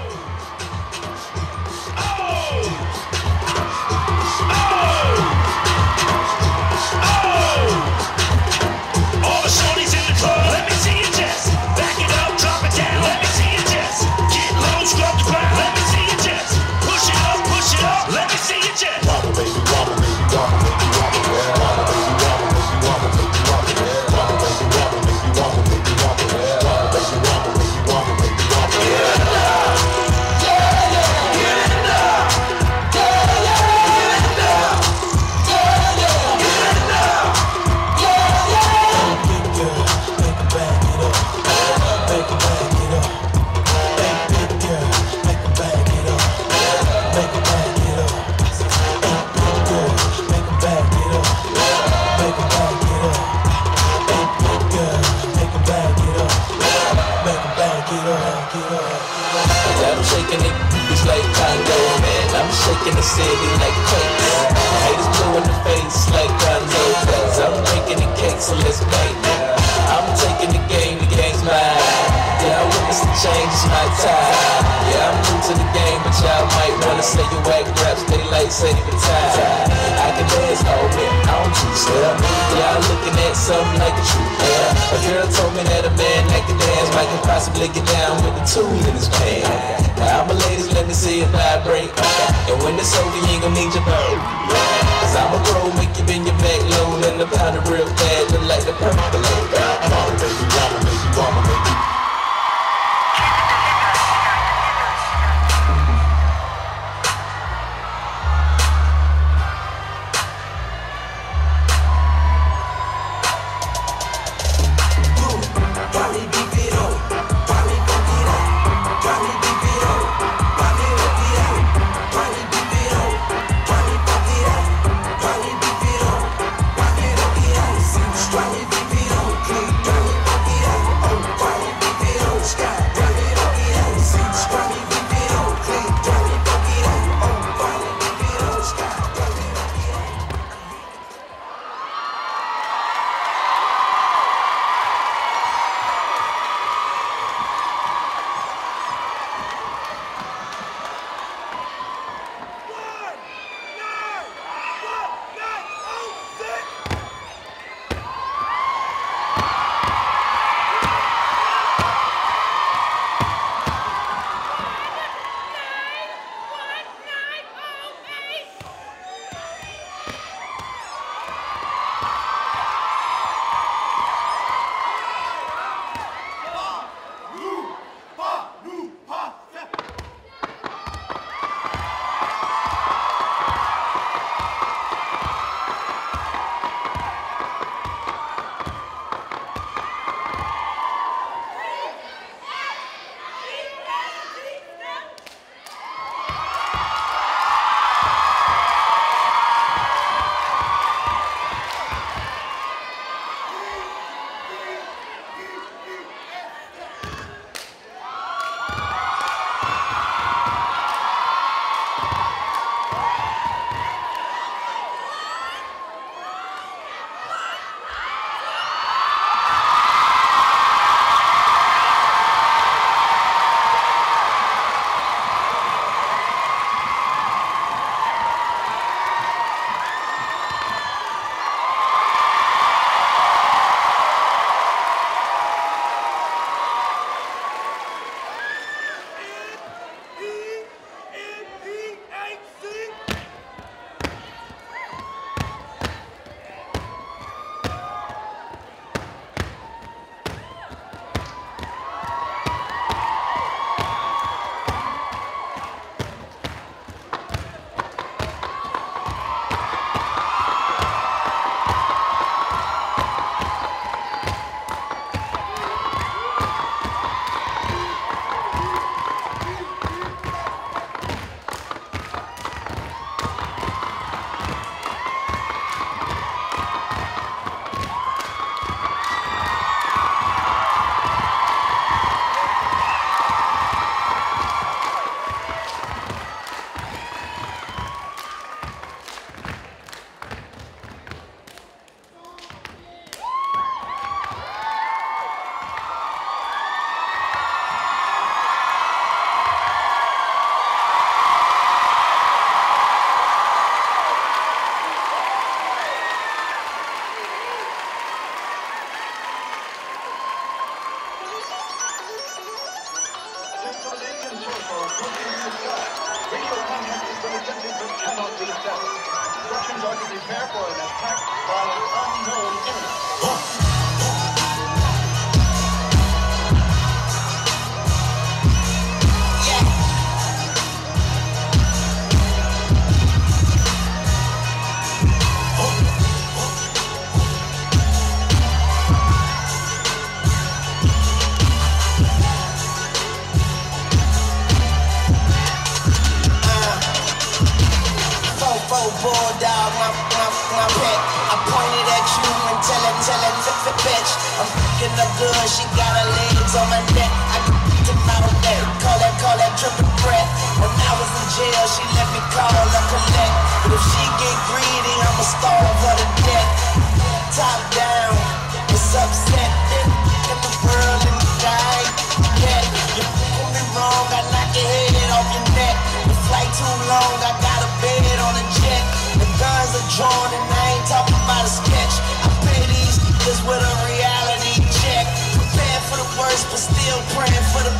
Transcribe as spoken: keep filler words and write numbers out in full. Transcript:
Shaking the city like quakes. Haters blue in the face like Gonzo. Cause I'm making the cake, so let's bake. I'm taking the game, the game's mine. Yeah, I witness the change, it's my time. Yeah, I'm new to the game, but y'all might wanna say you whack raps, they like saving time. I can dance all day, I don't choose step. Y'all looking at something like a truth. Yeah, a girl told me that a man that can dance might can possibly get down with the tool in his pan. Now, my ladies, let me see it vibrate. And when it's over, you ain't gon' need your boat. Cause I'm a pro, make you bend your back low. And the pound it real bad, look like the purple low. Mama, baby, mama, baby, mama, baby. See those alien circles moving in the sky. Radio contact has been attempted but cannot be established. Instructions are to prepare for an attack by an unknown enemy. Bulldog, my, my, my pet. I pointed at you and tell her, tell her, fit, fit, bitch. I'm fucking up good, she got her legs on my neck. I can beat them out that, call that, call that triple threat. When I was in jail, she let me call her collect. But if she get greedy, I'ma starve her to death. Top down, it's upset. Then in the world and the guy, yeah. You put me wrong, I knock your head off your neck. The flight too long, I got a bed on a jet. The guns are drawn and I ain't talking about a sketch. I pay these niggas with a reality check. Prepared for the worst but still praying for the